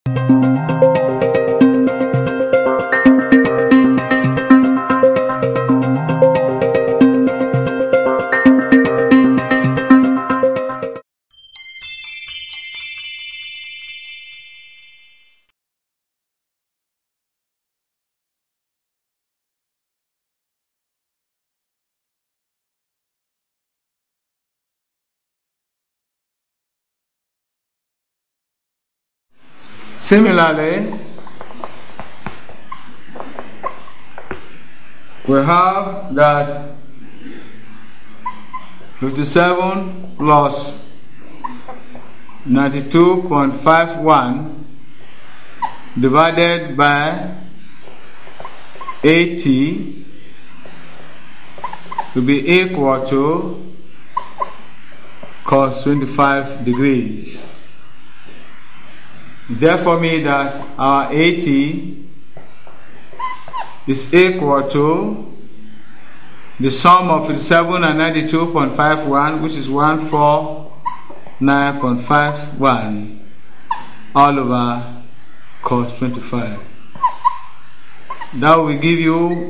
Similarly, we have that 57 plus 92.51 divided by 80 will be equal to cos 25 degrees. Therefore means that our 80 is equal to the sum of 57 and 92.51, which is 149.51 all over cos 25. That will give you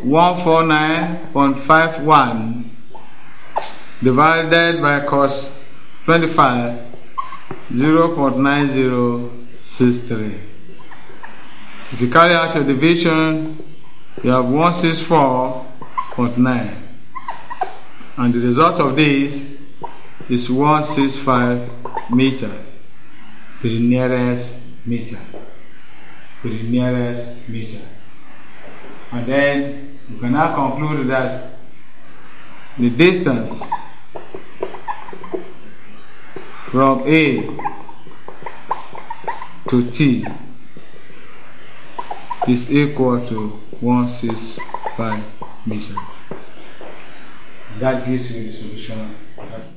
149.51 divided by cos 25, 0.9063. If you carry out your division, you have 164.9, and the result of this is 165 meters to the nearest meter. And then you can now conclude that the distance from A to T is equal to 165 meters. That gives you the solution.